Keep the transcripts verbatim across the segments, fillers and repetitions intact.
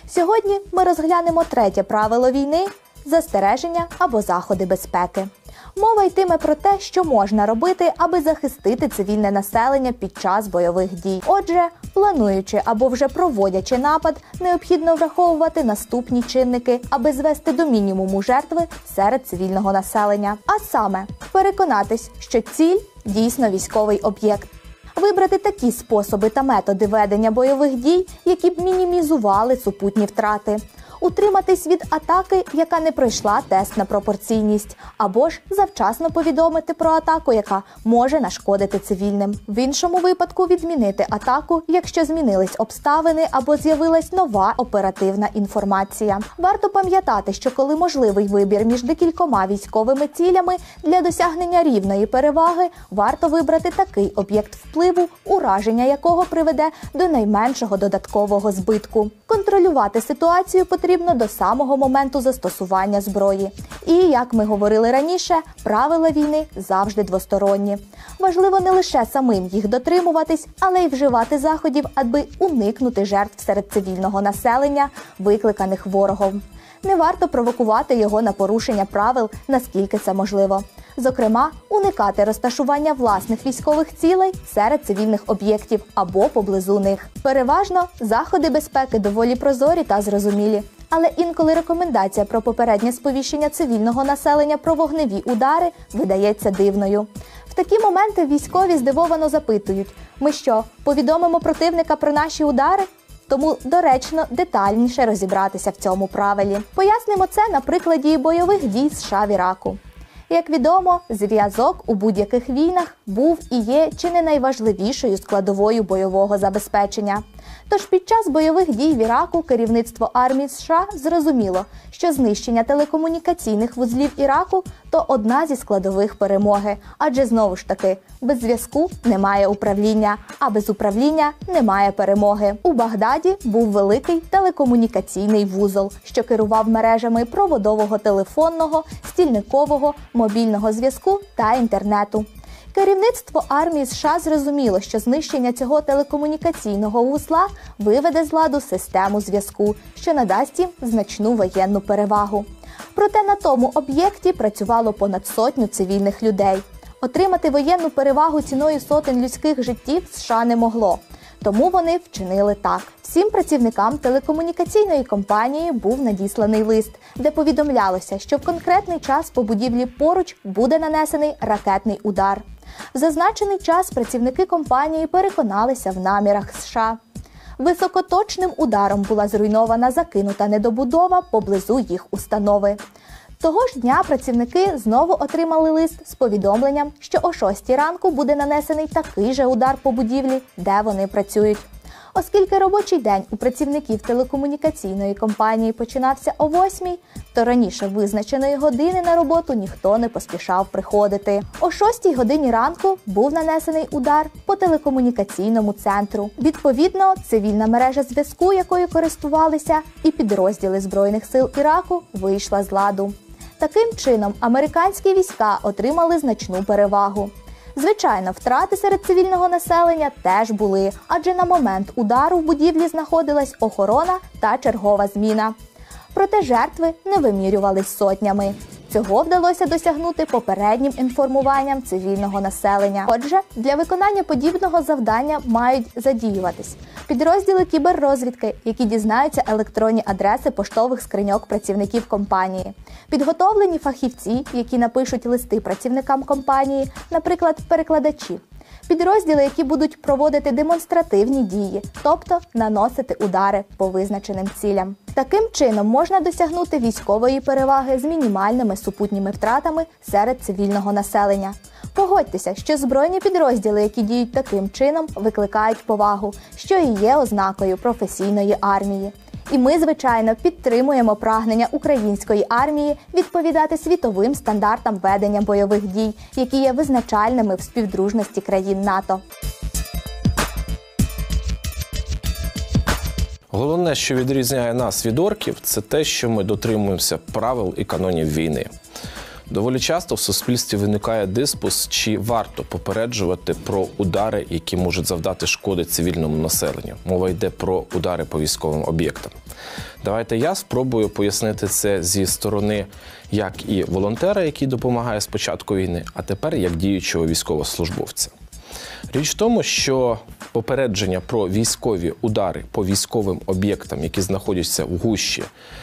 Сьогодні ми розглянемо третє правило війни – застереження або заходи безпеки. Мова йтиме про те, що можна робити, аби захистити цивільне населення під час бойових дій. Отже, плануючи або вже проводячи напад, необхідно враховувати наступні чинники, аби звести до мінімуму жертви серед цивільного населення. А саме, переконатись, що ціль дійсно військовий об'єкт. Вибрати такі способи та методи ведення бойових дій, які б мінімізували супутні втрати. Утриматись від атаки, яка не пройшла тест на пропорційність, або ж завчасно повідомити про атаку, яка може нашкодити цивільним. В іншому випадку відмінити атаку, якщо змінились обставини або з'явилась нова оперативна інформація. Варто пам'ятати, що коли можливий вибір між декількома військовими цілями для досягнення рівної переваги, варто вибрати такий об'єкт впливу, ураження якого приведе до найменшого додаткового збитку. Контролювати ситуацію потрібно потрібно до самого моменту застосування зброї. І, як ми говорили раніше, правила війни завжди двосторонні. Важливо не лише самим їх дотримуватись, але й вживати заходів, аби уникнути жертв серед цивільного населення, викликаних ворогом. Не варто провокувати його на порушення правил, наскільки це можливо. Зокрема, уникати розташування власних військових цілей серед цивільних об'єктів або поблизу них. Переважно, заходи безпеки доволі прозорі та зрозумілі. Але інколи рекомендація про попереднє сповіщення цивільного населення про вогневі удари видається дивною. В такі моменти військові здивовано запитують: «Ми що, повідомимо противника про наші удари?» Тому доречно детальніше розібратися в цьому правилі. Пояснимо це на прикладі бойових дій США в Іраку. Як відомо, зв'язок у будь-яких війнах був і є чи не найважливішою складовою бойового забезпечення. Тож під час бойових дій в Іраку керівництво армії США зрозуміло, що знищення телекомунікаційних вузлів Іраку – то одна зі складових перемоги. Адже, знову ж таки, без зв'язку немає управління, а без управління немає перемоги. У Багдаді був великий телекомунікаційний вузол, що керував мережами проводового телефонного, стільникового, мобільного зв'язку та інтернету. Керівництво армії США зрозуміло, що знищення цього телекомунікаційного вузла виведе з ладу систему зв'язку, що надасть їм значну воєнну перевагу. Проте на тому об'єкті працювало понад сотню цивільних людей. Отримати воєнну перевагу ціною сотень людських життів США не могло. Тому вони вчинили так. Всім працівникам телекомунікаційної компанії був надісланий лист, де повідомлялося, що в конкретний час по будівлі поруч буде нанесений ракетний удар. В зазначений час працівники компанії переконалися в намірах США. Високоточним ударом була зруйнована закинута недобудова поблизу їх установи. Того ж дня працівники знову отримали лист з повідомленням, що о шостій ранку буде нанесений такий же удар по будівлі, де вони працюють. Оскільки робочий день у працівників телекомунікаційної компанії починався о восьмій, то раніше визначеної години на роботу ніхто не поспішав приходити. О шостій годині ранку був нанесений удар по телекомунікаційному центру. Відповідно, цивільна мережа зв'язку, якою користувалися, і підрозділи Збройних сил Іраку вийшла з ладу. Таким чином, американські війська отримали значну перевагу. Звичайно, втрати серед цивільного населення теж були, адже на момент удару в будівлі знаходилась охорона та чергова зміна. Проте жертви не вимірювались сотнями. Цього вдалося досягнути попереднім інформуванням цивільного населення. Отже, для виконання подібного завдання мають задіюватись підрозділи кіберрозвідки, які дізнаються електронні адреси поштових скриньок працівників компанії, підготовлені фахівці, які напишуть листи працівникам компанії, наприклад, перекладачі, підрозділи, які будуть проводити демонстративні дії, тобто наносити удари по визначеним цілям. Таким чином можна досягнути військової переваги з мінімальними супутніми втратами серед цивільного населення. Погодьтеся, що збройні підрозділи, які діють таким чином, викликають повагу, що і є ознакою професійної армії. І ми, звичайно, підтримуємо прагнення української армії відповідати світовим стандартам ведення бойових дій, які є визначальними в співдружності країн НАТО. Головне, що відрізняє нас від орків, це те, що ми дотримуємося правил і канонів війни. Доволі часто в суспільстві виникає диспут, чи варто попереджувати про удари, які можуть завдати шкоди цивільному населенню. Мова йде про удари по військовим об'єктам. Давайте я спробую пояснити це зі сторони як і волонтера, який допомагає з початку війни, а тепер як діючого військовослужбовця. Річ в тому, що попередження про військові удари по військовим об'єктам, які знаходяться в гущі,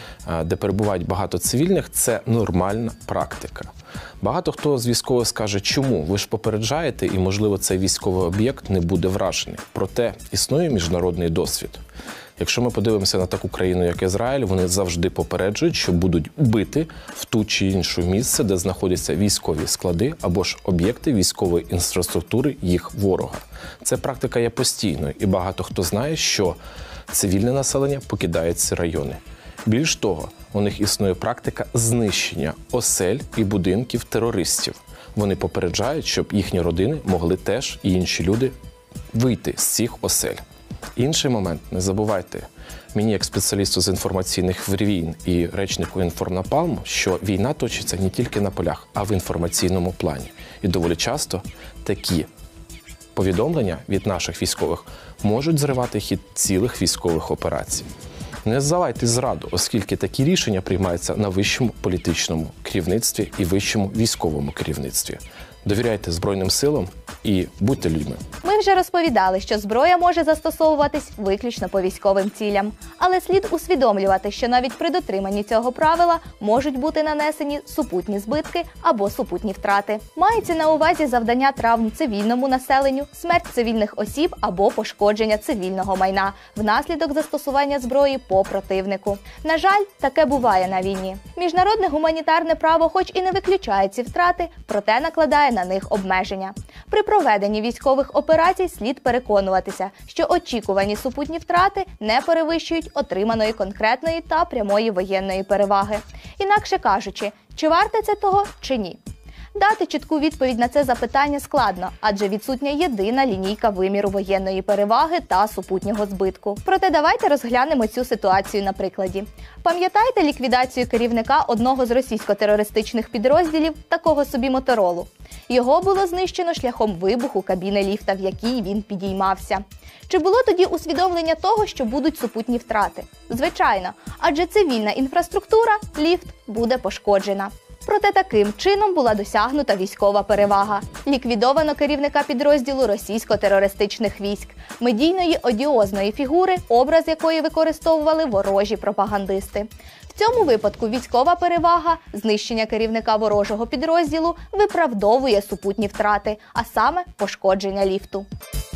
де перебувають багато цивільних, це нормальна практика. Багато хто з військових скаже, чому? Ви ж попереджаєте, і, можливо, цей військовий об'єкт не буде вражений. Проте існує міжнародний досвід. Якщо ми подивимося на таку країну, як Ізраїль, вони завжди попереджують, що будуть бити в ту чи іншу місце, де знаходяться військові склади або ж об'єкти військової інфраструктури їх ворога. Ця практика є постійною, і багато хто знає, що цивільне населення покидає ці райони. Більш того, у них існує практика знищення осель і будинків терористів. Вони попереджають, щоб їхні родини могли теж і інші люди вийти з цих осель. Інший момент, не забувайте, мені як спеціалісту з інформаційних війн і речнику «Інформнапалму», що війна точиться не тільки на полях, а в інформаційному плані. І доволі часто такі повідомлення від наших військових можуть зривати хід цілих військових операцій. Не здавайте зраду, оскільки такі рішення приймаються на вищому політичному керівництві і вищому військовому керівництві. Довіряйте Збройним силам і будьте людьми. Ми вже розповідали, що зброя може застосовуватись виключно по військовим цілям. Але слід усвідомлювати, що навіть при дотриманні цього правила можуть бути нанесені супутні збитки або супутні втрати. Мається на увазі завдання травм цивільному населенню, смерть цивільних осіб або пошкодження цивільного майна внаслідок застосування зброї по противнику. На жаль, таке буває на війні. Міжнародне гуманітарне право хоч і не виключає ці втрати, проте накладає на них обмеження. При проведенні військових операцій слід переконуватися, що очікувані супутні втрати не перевищують отриманої конкретної та прямої воєнної переваги. Інакше кажучи, чи варте це того, чи ні? Дати чітку відповідь на це запитання складно, адже відсутня єдина лінійка виміру воєнної переваги та супутнього збитку. Проте давайте розглянемо цю ситуацію на прикладі. Пам'ятаєте ліквідацію керівника одного з російсько-терористичних підрозділів, такого собі Моторолу? Його було знищено шляхом вибуху кабіни ліфта, в якій він підіймався. Чи було тоді усвідомлення того, що будуть супутні втрати? Звичайно, адже цивільна інфраструктура, ліфт, буде пошкоджена. Проте таким чином була досягнута військова перевага. Ліквідовано керівника підрозділу російсько-терористичних військ, медійної одіозної фігури, образ якої використовували ворожі пропагандисти. В цьому випадку військова перевага, знищення керівника ворожого підрозділу, виправдовує супутні втрати, а саме пошкодження ліфту.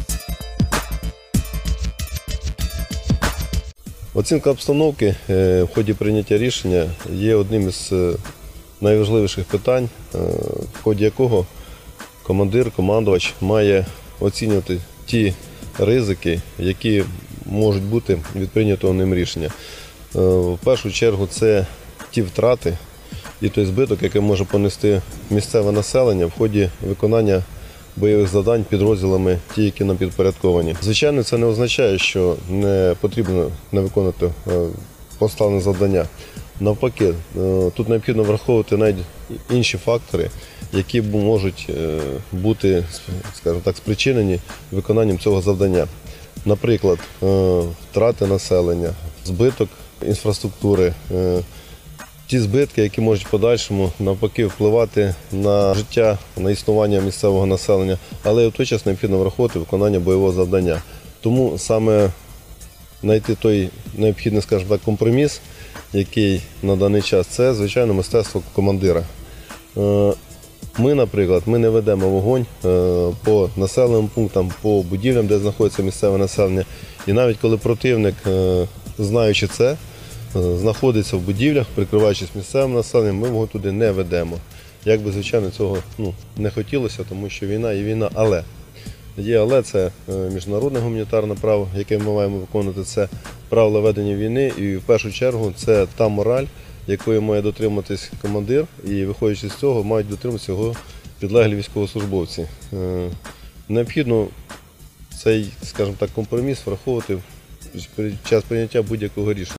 Оцінка обстановки в ході прийняття рішення є одним із найважливіших питань, в ході якого командир, командувач має оцінювати ті ризики, які можуть бути від прийнятого ним рішення. В першу чергу це ті втрати і той збиток, який може понести місцеве населення в ході виконання бойових завдань підрозділами, ті, які нам підпорядковані. Звичайно, це не означає, що не потрібно не виконувати поставлене завдання. Навпаки, тут необхідно враховувати навіть інші фактори, які можуть бути, скажімо так, спричинені виконанням цього завдання. Наприклад, втрати населення, збиток інфраструктури, ті збитки, які можуть в подальшому навпаки впливати на життя, на існування місцевого населення, але і в той час необхідно враховувати виконання бойового завдання. Тому саме знайти той необхідний, скажімо так, компроміс, який на даний час, це, звичайно, мистецтво командира. Ми, наприклад, ми не ведемо вогонь по населеним пунктам, по будівлям, де знаходиться місцеве населення. І навіть коли противник, знаючи це, знаходиться в будівлях, прикриваючись місцевим населенням, ми вогонь туди не ведемо. Як би, звичайно, цього ну, не хотілося, тому що війна є війна, але. Є, але це міжнародне гуманітарне право, яке ми маємо виконувати, це правила ведення війни, і в першу чергу це та мораль, якої має дотриматись командир, і виходячи з цього, мають дотриматися його підлеглі військовослужбовці. Необхідно цей, скажімо так, компроміс враховувати під час прийняття будь-якого рішення.